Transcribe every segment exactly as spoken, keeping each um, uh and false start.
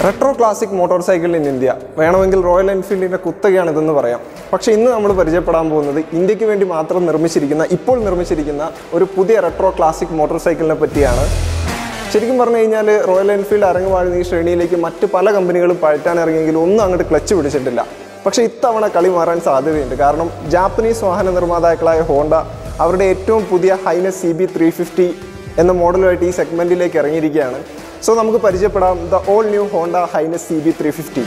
Retro classic motorcycle in India. വേണമെങ്കിൽ royal എൻഫീൽഡിന്റെ കുത്തകയാണ് ഇതെന്ന് പറയാം. പക്ഷേ ഇന്ന് നമ്മൾ പരിചയപ്പെടാൻ പോകുന്നത് ഇന്ത്യക്ക് വേണ്ടി മാത്രം നിർമ്മിച്ചിരിക്കുന്ന ഇപ്പോൾ നിർമ്മിച്ചിരിക്കുന്ന ഒരു പുതിയ റെട്രോ ക്ലാസിക് മോട്ടോർസൈക്കിളിനെ പറ്റിയാണ്. ശരിക്കും പറഞ്ഞു കഴിഞ്ഞാൽ റോയൽ എൻഫീൽഡ് അരങ്ങുവാഴുന്ന ഈ ശ്രേണിയിലേക്ക് മറ്റ് പല കമ്പനികളും പഴറ്റാൻ ഇറങ്ങിയെങ്കിലും ഒന്നും അങ്ങോട്ട് ക്ലച്ച് പിടിച്ചിട്ടില്ല. പക്ഷേ ഇത്തവണ കളി മാറാൻ സാധ്യതയുണ്ട്. കാരണം ജാപ്പനീസ് വാഹന നിർമ്മാതാക്കളായ ഹോണ്ട അവരുടെ ഏറ്റവും പുതിയ Highness C B three fifty എന്ന മോഡലുമായിട്ട് ഈ സെഗ്മെൻറ്റിലേക്ക് ഇറങ്ങിയിരിക്കുകയാണ്. സോ നമുക്ക് പരിചയപ്പെടാം the all new Honda Highness C B three fifty.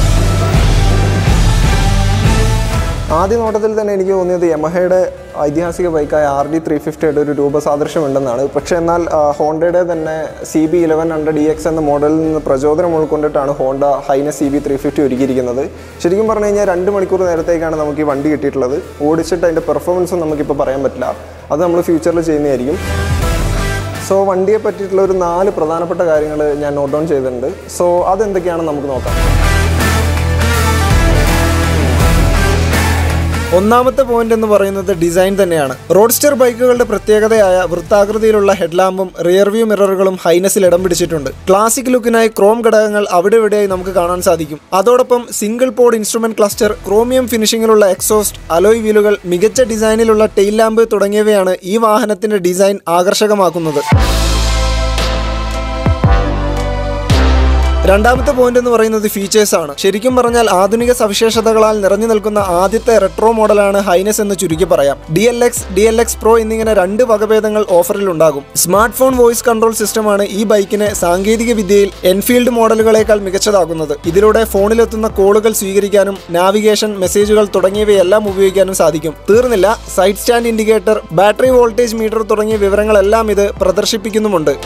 ആദ്യ നോട്ടത്തിൽ തന്നെ എനിക്ക് തോന്നിയത് യമഹയുടെ ഐതിഹാസിക ബൈക്കായ ആർ ഡി ത്രീ ഫിഫ്റ്റിയുടെ ഒരു രൂപസാദൃശ്യമുണ്ടെന്നാണ്. പക്ഷേ എന്നാൽ ഹോണ്ടയുടെ തന്നെ C B eleven hundred E X എന്ന മോഡലിൽ നിന്ന് പ്രചോദനം ഉൾക്കൊണ്ടിട്ടാണ് Honda Highness C B three fifty ഒരുക്കിയിരിക്കുന്നത്. ശരിക്കും പറഞ്ഞു കഴിഞ്ഞാൽ രണ്ട് മണിക്കൂർ നേരത്തേക്കാണ് നമുക്ക് ഈ വണ്ടി കിട്ടിയിട്ടുള്ളത്. ഓടിച്ചിട്ട് അതിൻ്റെ പെർഫോമൻസും നമുക്കിപ്പോൾ പറയാൻ പറ്റില്ല. അത് നമ്മൾ ഫ്യൂച്ചറിൽ ചെയ്യുന്നതായിരിക്കും. സോ വണ്ടിയെ പറ്റിയിട്ടുള്ള ഒരു നാല് പ്രധാനപ്പെട്ട കാര്യങ്ങൾ ഞാൻ നോട്ട് ഡൗൺ ചെയ്തിട്ടുണ്ട്. സോ അതെന്തൊക്കെയാണെന്ന് നമുക്ക് നോക്കാം. ഒന്നാമത്തെ പോയിന്റ് എന്ന് പറയുന്നത് ഡിസൈൻ തന്നെയാണ്. റോഡ്സ്റ്റർ ബൈക്കുകളുടെ പ്രത്യേകതയായ വൃത്താകൃതിയിലുള്ള ഹെഡ്ലാമ്പും റിയർവ്യൂ മിററുകളും ഹൈനസിൽ ഇടം പിടിച്ചിട്ടുണ്ട്. ക്ലാസിക് ലുക്കിനായി ക്രോം ഘടകങ്ങൾ അവിടെ ഇവിടെയായി നമുക്ക് കാണാൻ സാധിക്കും. അതോടൊപ്പം single pod instrument cluster, chromium ഫിനിഷിങ്ങിലുള്ള എക്സോസ്റ്റ്, അലോയ് വീലുകൾ, മികച്ച ഡിസൈനിലുള്ള ടെയിൽ ലാമ്പ് തുടങ്ങിയവയാണ് ഈ വാഹനത്തിന്റെ ഡിസൈൻ ആകർഷകമാക്കുന്നത്. രണ്ടാമത്തെ പോയിന്റ് എന്ന് പറയുന്നത് ഫീച്ചേഴ്സ് ആണ്. ശരിക്കും പറഞ്ഞാൽ ആധുനിക സവിശേഷതകളാൽ നിറഞ്ഞു നിൽക്കുന്ന ആദ്യത്തെ റെട്രോ മോഡലാണ് ഹൈനസ് എന്ന് ചുരുക്കി പറയാം. D L X, D L X pro എന്നിങ്ങനെ രണ്ട് വകഭേദങ്ങൾ ഓഫറിൽ ഉണ്ടാകും. സ്മാർട്ട് ഫോൺ വോയിസ് കൺട്രോൾ സിസ്റ്റമാണ് ഈ ബൈക്കിനെ സാങ്കേതിക വിദ്യയിൽ എൻഫീൽഡ് മോഡലുകളേക്കാൾ മികച്ചതാക്കുന്നത്. ഇതിലൂടെ ഫോണിലെത്തുന്ന കോളുകൾ സ്വീകരിക്കാനും നാവിഗേഷൻ, മെസ്സേജുകൾ തുടങ്ങിയവയെല്ലാം ഉപയോഗിക്കാനും സാധിക്കും. തീർന്നില്ല, side stand indicator, battery voltage meter തുടങ്ങിയ വിവരങ്ങളെല്ലാം ഇത് പ്രദർശിപ്പിക്കുന്നുമുണ്ട്.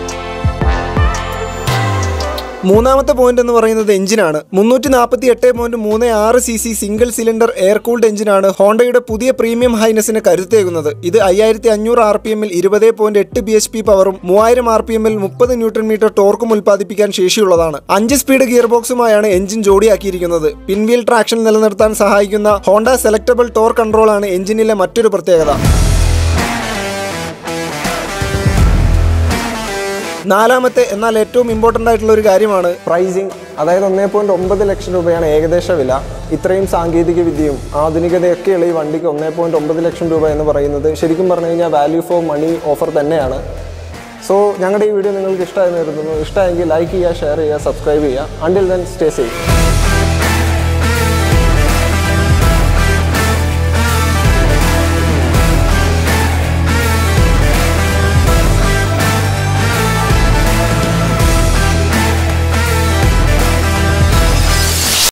മൂന്നാമത്തെ പോയിന്റ് എന്ന് പറയുന്നത് എഞ്ചിനാണ്. മുന്നൂറ്റി നാൽപ്പത്തി എട്ട് പോയിന്റ് മൂന്ന് ആറ് C C single cylinder air cooled എഞ്ചിനാണ് ഹോണ്ടയുടെ പുതിയ പ്രീമിയം ഹൈനസിന് കരുത്തേകുന്നത്. ഇത് അയ്യായിരത്തി അഞ്ഞൂറ് ആർ പി എമ്മിൽ ഇരുപത് പോയിന്റ് എട്ട് ബി എച്ച് പി പവറും മൂവായിരം ആർ പി എമ്മിൽ മുപ്പത് ന്യൂട്ടൺ മീറ്റർ ടോർക്കും ഉൽപ്പാദിപ്പിക്കാൻ ശേഷിയുള്ളതാണ്. അഞ്ച് സ്പീഡ് ഗിയർ ബോക്സുമായാണ് എഞ്ചിൻ ജോഡിയാക്കിയിരിക്കുന്നത്. പിൻവീൽ ട്രാക്ഷൻ നിലനിർത്താൻ സഹായിക്കുന്ന ഹോണ്ട സെലക്ടബിൾ ടോർ കൺട്രോളാണ് എഞ്ചിനിലെ മറ്റൊരു പ്രത്യേകത. നാലാമത്തെ എന്നാൽ ഏറ്റവും ഇമ്പോർട്ടൻ്റ് ആയിട്ടുള്ള ഒരു കാര്യമാണ് പ്രൈസിങ്. അതായത് ഒന്നേ പോയിന്റ് ഒമ്പത് ലക്ഷം രൂപയാണ് ഏകദേശ വില. ഇത്രയും സാങ്കേതിക വിദ്യയും ആധുനികതയൊക്കെയുള്ള ഈ വണ്ടിക്ക് ഒന്നേ പോയിന്റ് ഒമ്പത് ലക്ഷം രൂപ എന്ന് പറയുന്നത് ശരിക്കും പറഞ്ഞു കഴിഞ്ഞാൽ വാല്യൂ ഫോർ മണി ഓഫർ തന്നെയാണ്. സോ ഞങ്ങളുടെ ഈ വീഡിയോ നിങ്ങൾക്ക് ഇഷ്ടമായി കരുതുന്നു. ഇഷ്ടമായെങ്കിൽ ലൈക്ക് ചെയ്യുക, ഷെയർ ചെയ്യുക, സബ്സ്ക്രൈബ് ചെയ്യുക. Until then stay safe.